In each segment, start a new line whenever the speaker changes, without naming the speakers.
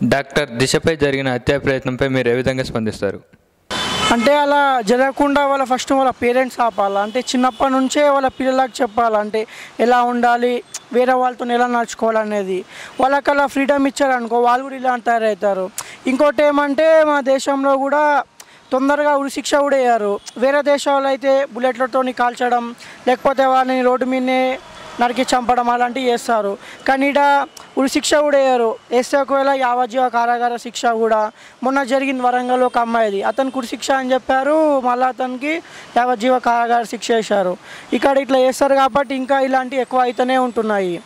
Doctor దిశపై జరిగిన హత్యా ప్రయత్నంపై మీరు ఏ విధంగా స్పందిస్తారు?
అంటే అలా జరగకుండా ఫస్ట్ వాళ్ళ పేరెంట్స్ ఆపాలి. అంటే చిన్నప్పటి నుంచే వాళ్ళ పిల్లలకు చెప్పాలి, అంటే ఎలా ఉండాలి, వేరే వాళ్ళతో ఎలా నడుచుకోవాలనేది. వాళ్ళకి అలా ఫ్రీడమ్ ఇచ్చారనుకో వాళ్ళు కూడా ఇలా తయారవుతారు. ఇంకోటి ఏమంటే మన దేశంలో కూడా తొందరగా ఉరిశిక్ష కూడా వేయరు. వేరే దేశాల్లో అయితే బుల్లెట్లతో కాల్చడం, లేకపోతే వాళ్ళని రోడ్డు మీదనే నరికి చంపడం అలాంటివి చేస్తారు. కానీ ఇక్కడ ఉరిశిక్ష కూడా వేయరు. వేస్తే ఒకవేళ యావజ్జీవ కారాగార శిక్ష కూడా. మొన్న జరిగింది వరంగల్ ఒక అమ్మాయిది, అతనికి ఉరిశిక్ష అని చెప్పారు, మళ్ళీ అతనికి యావజ్జీవ కారాగార శిక్ష వేశారు. ఇక్కడ ఇట్లా చేస్తారు కాబట్టి ఇంకా ఇలాంటివి ఎక్కువ అయితేనే ఉంటున్నాయి.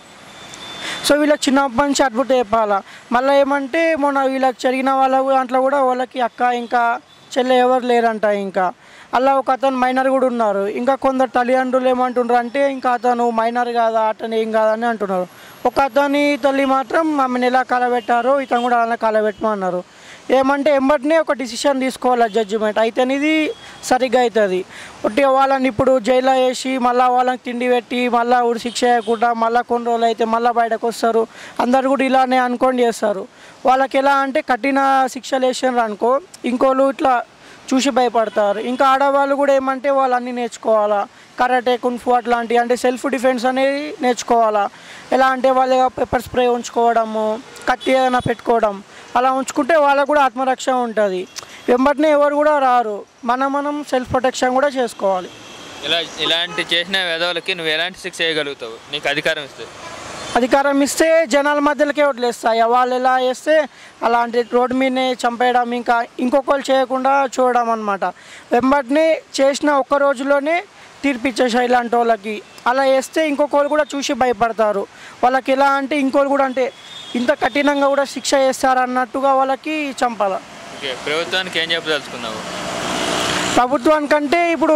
సో వీళ్ళకి చిన్నప్పటి నుంచి అడ్బుట్ చెప్పాలా. మళ్ళీ ఏమంటే మొన్న వీళ్ళకి జరిగిన వాళ్ళ దాంట్లో కూడా వాళ్ళకి అక్క ఇంకా చెల్లె ఎవరు లేరంట. ఇంకా అలా ఒక అతను మైనర్ కూడా ఉన్నారు. ఇంకా కొందరు తల్లిదండ్రులు ఏమంటున్నారు అంటే ఇంకా అతను మైనర్ కాదా, అతను ఏం కాదని అంటున్నారు. ఒక అతని తల్లి మాత్రం ఆమెను ఎలా కాలబెట్టారో ఇతను కూడా అలా కాలబెట్టమన్నారు. ఏమంటే ఎంబటినే ఒక డిసిషన్ తీసుకోవాలి జడ్జిమెంట్ అయితేనే ఇది సరిగ్గా అవుతుంది. ఒకటి వాళ్ళని ఇప్పుడు జైల్లో వేసి మళ్ళీ వాళ్ళకి తిండి పెట్టి మళ్ళీ ఉరి శిక్ష వేయకుండా మళ్ళీ కొన్ని రోజులు అయితే మళ్ళీ బయటకు వస్తారు. అందరు కూడా ఇలానే అనుకొని చేస్తారు. వాళ్ళకి ఎలా అంటే కఠిన శిక్షలు వేసినారు అనుకో ఇంకోళ్ళు ఇట్లా చూసి భయపడతారు. ఇంకా ఆడవాళ్ళు కూడా ఏమంటే వాళ్ళు అన్నీ నేర్చుకోవాలా, కరాటే కున్ఫు అట్లాంటివి, అంటే సెల్ఫ్ డిఫెన్స్ అనేది నేర్చుకోవాలా. ఎలా అంటే వాళ్ళ పెప్పర్ స్ప్రే ఉంచుకోవడము, కత్తి ఏదైనా పెట్టుకోవడం, అలా ఉంచుకుంటే వాళ్ళకు కూడా ఆత్మరక్ష ఉంటుంది. వెంబటినే ఎవరు కూడా రారు. మనం సెల్ఫ్ ప్రొటెక్షన్ కూడా చేసుకోవాలి.
ఇలాంటి చేసిన వేదవులకి నువ్వు ఎలాంటి శిక్ష చేయగలుగుతావు నీకు అధికారం ఇస్తే?
అధికారం ఇస్తే జనాల మధ్యలోకే వదిలేస్తాయి. వాళ్ళు ఎలా చేస్తే అలాంటి రోడ్డు మీదనే చంపేయడం, ఇంకా ఇంకొకరు చేయకుండా చూడడం అనమాట. వెంబటిని చేసిన ఒక్క రోజులోనే తీర్పిచ్చేసాయి ఇలాంటి వాళ్ళకి. అలా చేస్తే ఇంకొకరు కూడా చూసి భయపడతారు. వాళ్ళకి ఎలా అంటే ఇంకోరు కూడా అంటే ఇంత కఠినంగా కూడా శిక్ష చేస్తారు అన్నట్టుగా వాళ్ళకి చంపాల.
ప్రభుత్వానికి ఏం చెప్పదలుచుకున్నావు?
ప్రభుత్వానికంటే ఇప్పుడు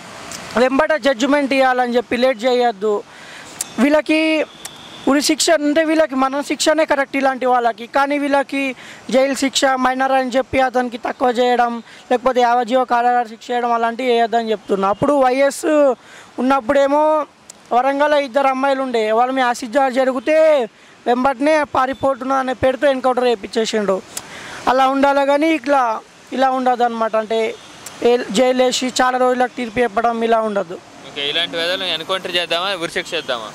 వెంబట జడ్జిమెంట్ ఇవ్వాలని చెప్పి లేట్ చేయొద్దు. వీళ్ళకి ఉరి శిక్ష అంటే వీళ్ళకి మన శిక్షనే కరెక్ట్ ఇలాంటి వాళ్ళకి. కానీ వీళ్ళకి జైలు శిక్ష మైనర్ అని చెప్పి అతనికి తక్కువ చేయడం, లేకపోతే యావజ్జీవ కారాగార శిక్ష చేయడం అలాంటివి వేయొద్దని చెప్తున్నా. అప్పుడు వైఎస్ ఉన్నప్పుడేమో వరంగల్ 2 అమ్మాయిలు ఉండే, వాళ్ళ మీద యాసిడ్ దాడి జరిగితే వెంబటనే పారిపోతున్నా అనే పేరుతో ఎన్కౌంటర్ చేయించేసిండు. అలా ఉండాలి కానీ ఇలా ఉండదు అనమాట. అంటే జైలు వేసి చాలా రోజులకు తీర్పు చెప్పడం ఇలా ఉండదు.
ఇలాంటి వేదలు ఎన్కౌంటర్ చేద్దామా, ఉరిశిక్ష చేద్దామా?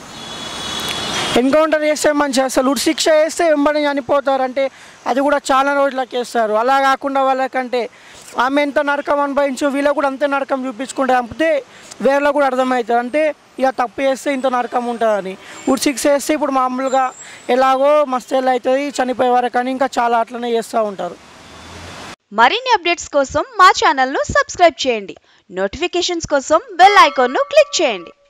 ఎన్కౌంటర్ చేస్తే మంచి, అసలు ఉరి శిక్ష వేస్తే వెంబడి చనిపోతారు. అంటే అది కూడా చాలా రోజులకు వేస్తారు. అలా కాకుండా వాళ్ళకంటే ఆమె ఎంత నరకం అనుభవించు వీళ్ళకు కూడా అంతే నరకం చూపించుకుంటే చంపితే వేరేలో కూడా అర్థమవుతుంది. అంటే ఇక తప్పు చేస్తే ఇంత నరకం ఉంటుందని. ఉరి శిక్ష వేస్తే ఇప్పుడు మామూలుగా ఎలాగో మస్తేళ్ళు అవుతుంది చనిపోయే వరకు అని ఇంకా చాలా అట్లనే చేస్తూ ఉంటారు.
మరిన్ని అప్డేట్స్ కోసం మా ఛానల్ను సబ్స్క్రైబ్ చేయండి. నోటిఫికేషన్స్ కోసం బెల్ ఐకాన్ను క్లిక్ చేయండి.